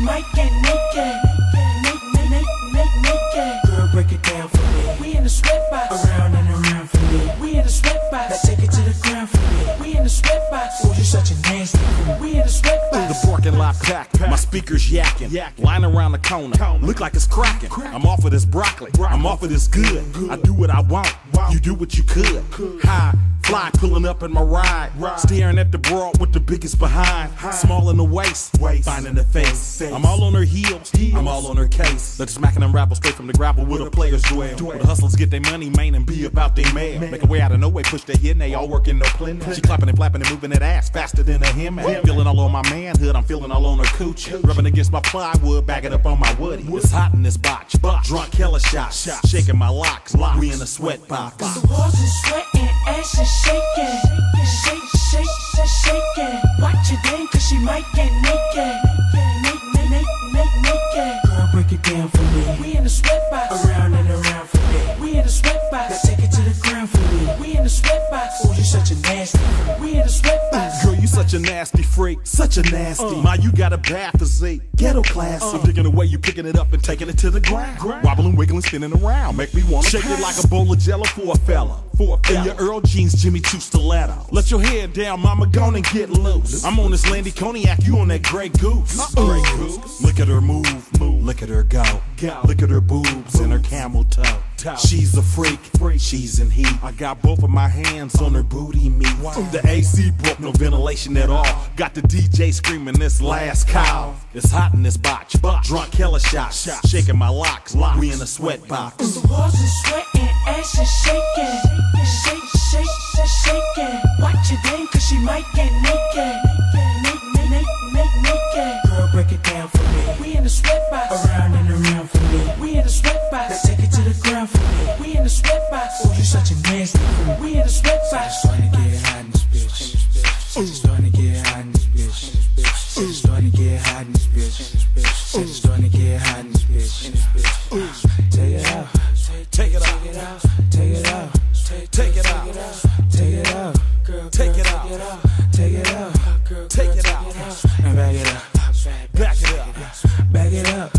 might get naked. Girl, break it down for me. We in the sweatbox. Around and around for me. We in the sweatbox. Now take it to the ground for me. We in the sweatbox. Oh, you such a nasty fool. We in the sweatbox. The parking lot packed, my speakers yakking, line around the corner, look like it's cracking. I'm off of this broccoli, I'm off of this good. I do what I want, you do what you could. High, fly, pulling up in my ride, staring at the broad with the biggest behind. Small in the waist, fine in the face. I'm all on her heels, I'm all on her case. Let the smacking and rabble straight from the gravel where the players dwell. Where the hustlers get their money, man, and be about their man. Make a way out of no way, push their hit, and they all working no plenty. She clapping and flapping and moving that ass faster than a him. Feeling all on my manhood, I'm feeling all on her coochie. Rubbing against my plywood, backing up on my woody. It's hot in this botch, drunk killer shots, shaking my locks. We in a sweat box. The walls is sweating, ass is shaking. Shaking. Watch your dame, cause she might get naked. Girl, break it down for me. We in the sweatbox. Around and around for me. We in the sweatbox. Now take it to the ground for me. We in the sweatbox. Oh, you such a nasty freak. We in the sweatbox. Girl, you such a nasty freak, such a nasty. My, you got a bad physique, ghetto classy. I'm digging the way you picking it up and taking it to the ground. Wobbling, wiggling, spinning around, make me wanna shake it like a bowl of jello for a fella. In your Earl jeans, Jimmy Choo stiletto. Let your head down, mama, gone and get loose. I'm on this Landy Cognac, you on that Grey Goose. Grey Goose. Look at her move, look at her go. Look at her boobs and her camel toe. She's a freak, she's in heat. I got both of my hands on her booty meat. The AC broke, no ventilation at all. Got the DJ screaming this last cow. It's hot in this botch, drunk killer shots, shaking my locks. We in a sweat box. The walls is sweating, ass is shaking. Shaking. Watch your dame, cause she might get naked. Girl, break it down for me. We in the sweatbox. Around and around for me. We in the sweatbox. Now take it to the ground for me. We in the sweatbox. Oh, you such a nasty fool. We in the sweatbox. It's starting to get hot in this bitch. It's starting to get hot in this bitch. It's starting to get hot in this bitch. It's starting to get hot in this bitch. Take it out. Take it out. Take it out. Take it out. Take it out. Take it out. Take it out. Take it out. And back it up. Back it up. Back it up.